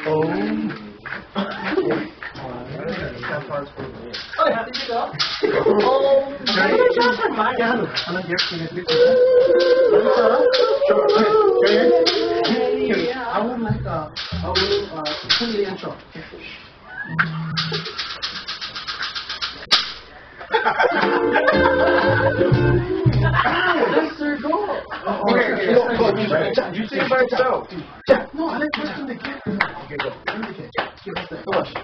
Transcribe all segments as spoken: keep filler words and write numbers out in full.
Oh. I will make a, I will uh, sing the intro. That's their goal. Okay, you sing by yourself. No, I like pushing the kid. Okay, go. Give us that. Come on.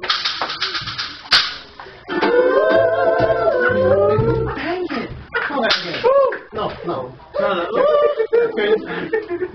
Dang it! Come back again. No, no. No, no. Okay.